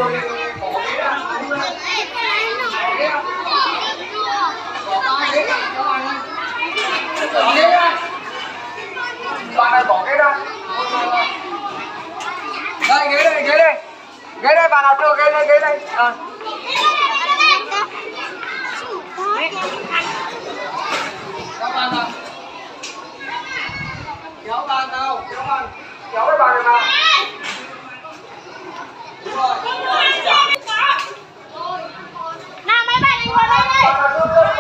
Bạn này bỏ ghế ra. Đây ghế đây, ghế đây. Ghế đây, bạn nào chưa ghế đây, ghế đây. Kéo bàn nào. Kéo bàn nào, kéo bàn. Kéo cái bàn này vào. Đúng rồi. Nào mấy bạn ngồi đây đây.